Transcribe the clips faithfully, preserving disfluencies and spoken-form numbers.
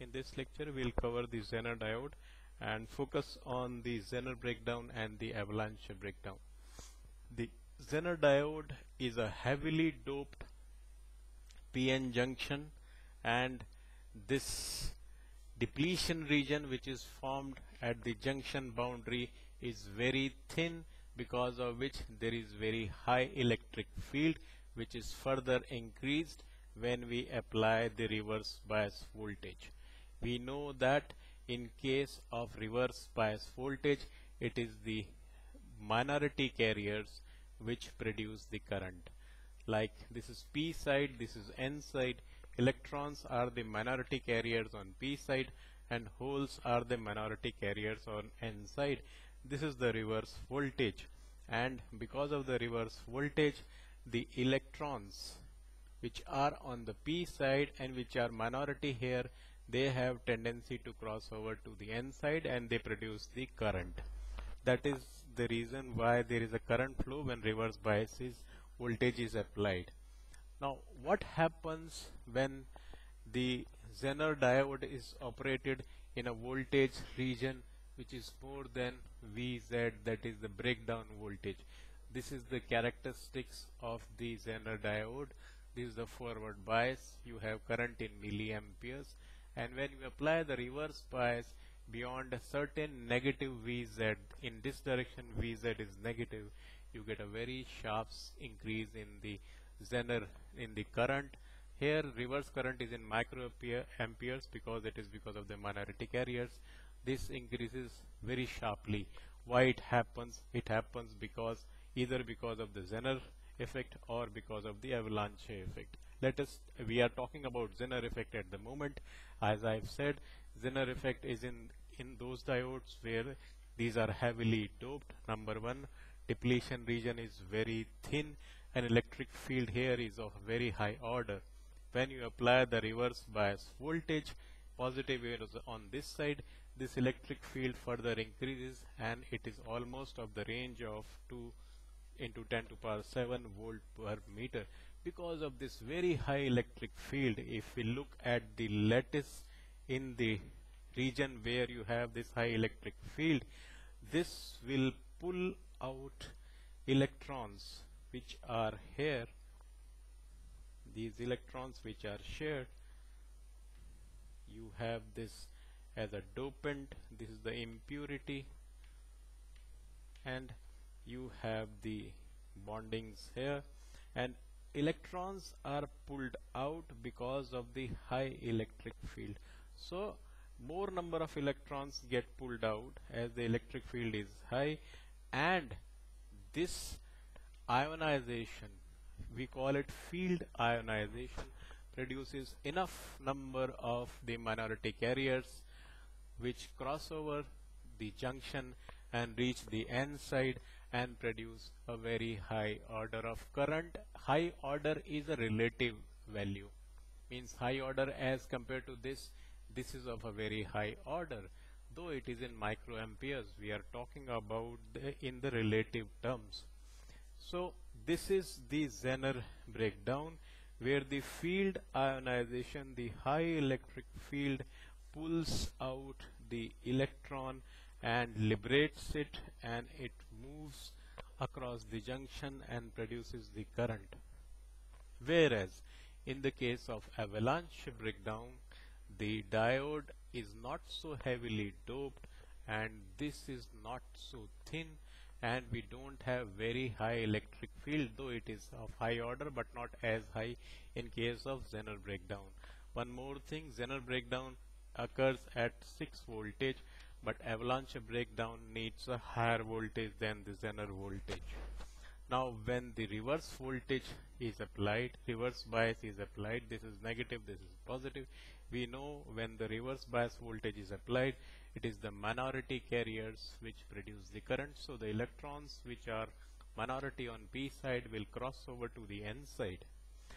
In this lecture we'll cover the Zener diode and focus on the Zener breakdown and the avalanche breakdown. The Zener diode is a heavily doped P N junction, and this depletion region which is formed at the junction boundary is very thin, because of which there is very high electric field which is further increased when we apply the reverse bias voltage. We know that in case of reverse bias voltage, it is the minority carriers which produce the current. Like this is P side, this is N side. Electrons are the minority carriers on P side and holes are the minority carriers on N side. This is the reverse voltage, and because of the reverse voltage, the electrons which are on the P side and which are minority here, they have tendency to cross over to the N side and they produce the current. That is the reason why there is a current flow when reverse bias is voltage is applied. Now what happens when the Zener diode is operated in a voltage region which is more than V Z, that is the breakdown voltage? This is the characteristics of the Zener diode. This is the forward bias. You have current in milliamperes, and when you apply the reverse bias beyond a certain negative V Z, in this direction V Z is negative, you get a very sharp increase in the Zener in the current. Here reverse current is in microamperes because it is because of the minority carriers. This increases very sharply. Why it happens? It happens because either because of the Zener effect or because of the avalanche effect. Let us, we are talking about Zener effect at the moment. As I've said, Zener effect is in in those diodes where these are heavily doped. Number one, depletion region is very thin and electric field here is of very high order. When you apply the reverse bias voltage, positive is on this side, this electric field further increases and it is almost of the range of two into ten to the power seven volt per meter. Because of this very high electric field, if we look at the lattice in the region where you have this high electric field, this will pull out electrons which are here. These electrons which are shared, you have this as a dopant, this is the impurity, and you have the bondings here, and electrons are pulled out because of the high electric field. So more number of electrons get pulled out as the electric field is high, and this ionization, we call it field ionization, produces enough number of the minority carriers which cross over the junction and reach the N side and produce a very high order of current. High order is a relative value, means high order as compared to this, this is of a very high order. Though it is in microamperes, we are talking about the, in the relative terms. So this is the Zener breakdown, where the field ionization, the high electric field pulls out the electron and liberates it, and it moves across the junction and produces the current. Whereas in the case of avalanche breakdown, the diode is not so heavily doped and this is not so thin, and we don't have very high electric field, though it is of high order but not as high in case of Zener breakdown. One more thing, Zener breakdown occurs at six voltage, but avalanche breakdown needs a higher voltage than the Zener voltage. Now when the reverse voltage is applied, reverse bias is applied, this is negative, this is positive. We know when the reverse bias voltage is applied, it is the minority carriers which produce the current. So the electrons which are minority on P side will cross over to the N side.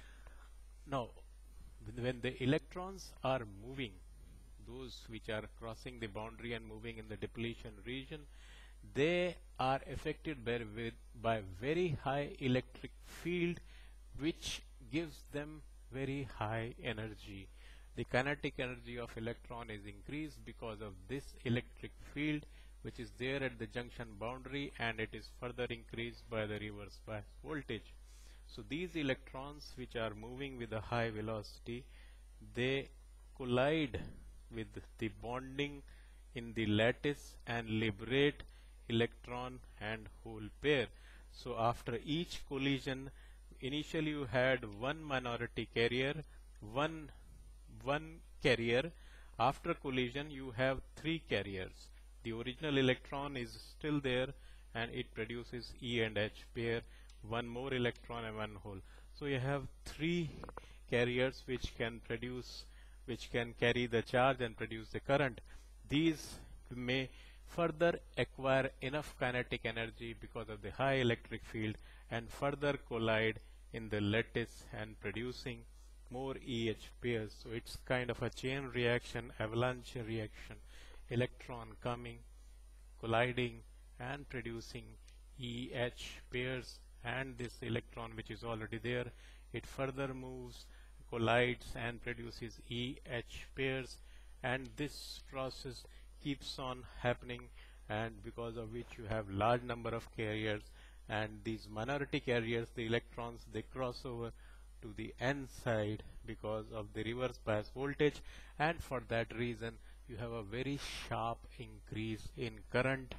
Now when the electrons are moving, those which are crossing the boundary and moving in the depletion region, they are affected by, with, by very high electric field which gives them very high energy. The kinetic energy of electron is increased because of this electric field which is there at the junction boundary, and it is further increased by the reverse bias voltage. So these electrons which are moving with a high velocity, they collide with the bonding in the lattice and liberate electron and hole pair. So after each collision, initially you had one minority carrier, one one carrier. After collision you have three carriers. The original electron is still there and it produces E and H pair, one more electron and one hole. So you have three carriers which can produce, which can carry the charge and produce the current. These may further acquire enough kinetic energy because of the high electric field and further collide in the lattice and producing more E H pairs. So it's kind of a chain reaction, avalanche reaction. Electron coming, colliding and producing E H pairs, and this electron which is already there, it further moves, collides and produces E H pairs, and this process keeps on happening, and because of which you have large number of carriers, and these minority carriers, the electrons, they cross over to the N side because of the reverse bias voltage, and for that reason you have a very sharp increase in current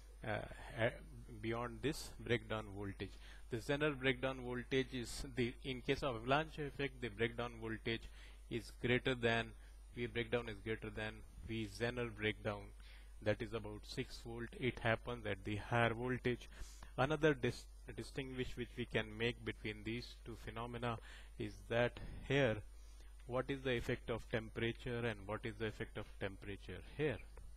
uh, beyond this breakdown voltage. The Zener breakdown voltage is, the in case of avalanche effect, the breakdown voltage is greater than, V breakdown is greater than V Zener breakdown, that is about six volt. It happens at the higher voltage. Another dis distinguish which we can make between these two phenomena is that here, what is the effect of temperature and what is the effect of temperature here.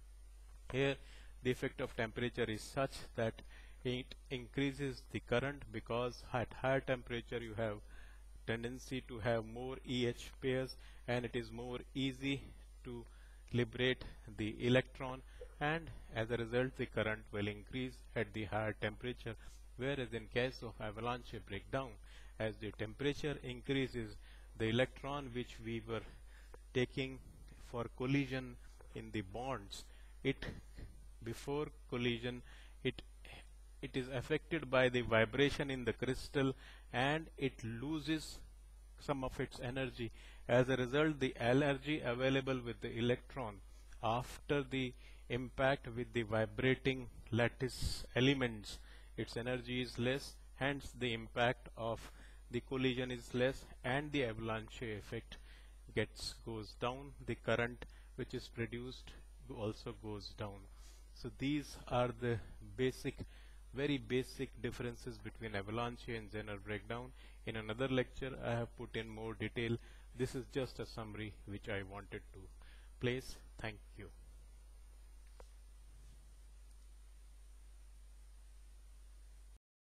Here the effect of temperature is such that it increases the current, because at higher temperature you have tendency to have more E H pairs and it is more easy to liberate the electron, and as a result the current will increase at the higher temperature. Whereas in case of avalanche breakdown, as the temperature increases, the electron which we were taking for collision in the bonds, it before collision it it is affected by the vibration in the crystal and it loses some of its energy. As a result, the energy available with the electron after the impact with the vibrating lattice elements, its energy is less, hence the impact of the collision is less and the avalanche effect gets goes down. The current which is produced also goes down. So these are the basic, very basic differences between avalanche and Zener breakdown. In another lecture I have put in more detail. This is just a summary which I wanted to place. Thank you.